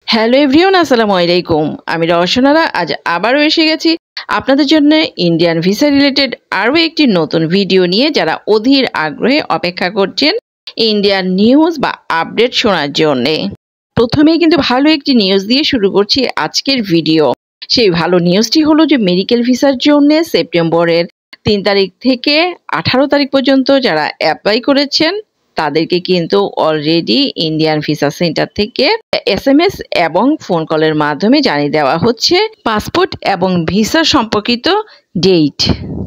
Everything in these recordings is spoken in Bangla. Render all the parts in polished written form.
হ্যালো এভরিওয়ান, আসসালামু আলাইকুম। আমি রওশনারা আজ আবারও এসে গেছি আপনাদের জন্য ইন্ডিয়ান ভিসা রিলেটেড আরও একটি নতুন ভিডিও নিয়ে। যারা অধীর আগ্রহে অপেক্ষা করছেন ইন্ডিয়ান নিউজ বা আপডেট শোনার জন্যে, প্রথমেই কিন্তু ভালো একটি নিউজ দিয়ে শুরু করছি আজকের ভিডিও। সেই ভালো নিউজটি হলো যে মেডিকেল ভিসার জন্য সেপ্টেম্বরের 3 তারিখ থেকে 18 তারিখ পর্যন্ত যারা অ্যাপ্লাই করেছেন তাদেরকে কিন্তু অলরেডি ইন্ডিয়ান ভিসা সেন্টার থেকে SMS এবং ফোন কলের মাধ্যমে জানিয়ে দেওয়া হচ্ছে পাসপোর্ট এবং ভিসা সম্পর্কিত ডেট।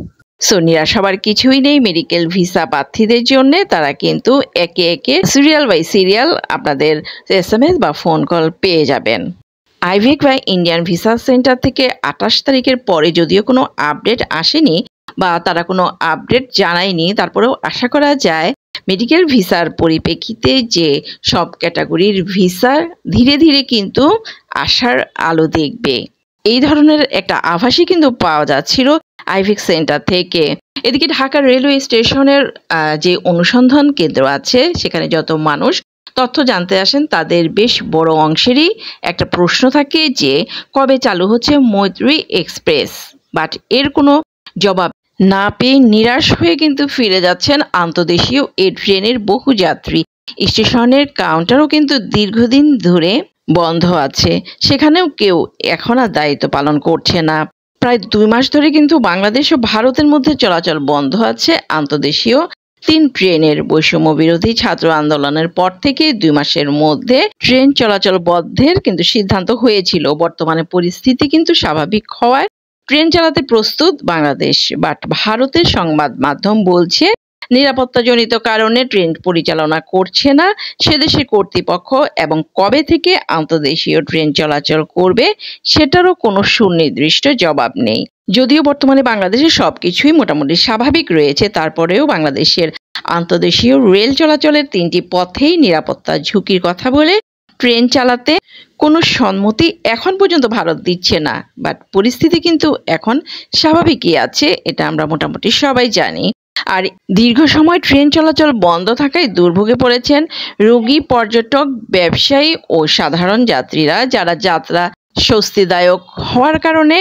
সো নিরাশ হবার কিছুই নেই মেডিকেল ভিসা প্রার্থীদের জন্য। তারা কিন্তু একে একে সিরিয়াল বাই সিরিয়াল আপনাদের SMS বা ফোন কল পেয়ে যাবেন। আইভিক বা ইন্ডিয়ান ভিসা সেন্টার থেকে 28 তারিখের পরে যদিও কোনো আপডেট আসেনি বা তারা কোনো আপডেট জানায়নি, তারপরেও আশা করা যায় মেডিকেল ভিসার পরিপ্রেক্ষিতে যে সব ক্যাটাগরির ভিসা ধীরে ধীরে কিন্তু আসার আলো দেখবে, এই ধরনের একটা আভাসই কিন্তু পাওয়া যাচ্ছিল আইভিক সেন্টার থেকে। এদিকে ঢাকা রেলওয়ে স্টেশনের যে অনুসন্ধান কেন্দ্র আছে সেখানে যত মানুষ তথ্য জানতে আসেন তাদের বেশ বড় অংশেরই একটা প্রশ্ন থাকে যে কবে চালু হচ্ছে মৈত্রী এক্সপ্রেস। বাট এর কোনো জবাব না পেয়ে নিরাশ হয়ে কিন্তু ফিরে যাচ্ছেন আন্তদেশীয় এই ট্রেনের বহু যাত্রী। স্টেশনের কাউন্টারও কিন্তু দীর্ঘদিন ধরে বন্ধ আছে, সেখানেও কেউ এখন আর দায়িত্ব পালন করছে না। প্রায় 2 মাস ধরে কিন্তু বাংলাদেশ ও ভারতের মধ্যে চলাচল বন্ধ আছে আন্তদেশীয় 3 ট্রেনের। বৈষম্য বিরোধী ছাত্র আন্দোলনের পর থেকে 2 মাসের মধ্যে ট্রেন চলাচল বন্ধের কিন্তু সিদ্ধান্ত হয়েছিল। বর্তমানে পরিস্থিতি কিন্তু স্বাভাবিক হওয়ায় ট্রেন চালাতে প্রস্তুত বাংলাদেশ। বাট ভারতের সংবাদ মাধ্যম বলছে নিরাপত্তাজনিত কারণে ট্রেন পরিচালনা করছে না সেদেশের কর্তৃপক্ষ, এবং কবে থেকে আন্তদেশীয় ট্রেন চলাচল করবে সেটারও কোনো সুনির্দিষ্ট জবাব নেই। যদিও বর্তমানে বাংলাদেশের সবকিছুই মোটামুটি স্বাভাবিক রয়েছে, তারপরেও বাংলাদেশের আন্তদেশীয় রেল চলাচলের 3টি পথেই নিরাপত্তা ঝুঁকির কথা বলে ট্রেন চালাতে কোনো সম্মতি এখন পর্যন্ত ভারত দিচ্ছে না। বাট পরিস্থিতি কিন্তু এখন স্বাভাবিকই আছে, এটা আমরা মোটামুটি সবাই জানি। আর দীর্ঘ সময় ট্রেন চলাচল বন্ধ থাকায় দুর্ভোগে পড়েছেন রোগী, পর্যটক, ব্যবসায়ী ও সাধারণ যাত্রীরা, যারা যাত্রা স্বস্তিদায়ক হওয়ার কারণে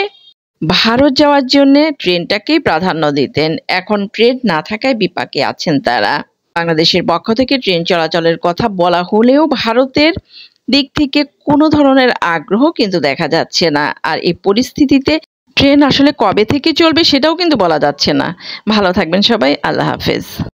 ভারত যাওয়ার জন্য ট্রেনটাকেই প্রাধান্য দিতেন। এখন ট্রেন না থাকায় বিপাকে আছেন তারা। বাংলাদেশের পক্ষ থেকে ট্রেন চলাচলের কথা বলা হলেও ভারতের দিক থেকে কোনো ধরনের আগ্রহ কিন্তু দেখা যাচ্ছে না। আর এই পরিস্থিতিতে ট্রেন আসলে কবে থেকে চলবে সেটাও কিন্তু বলা যাচ্ছে না। ভালো থাকবেন সবাই, আল্লাহ হাফেজ।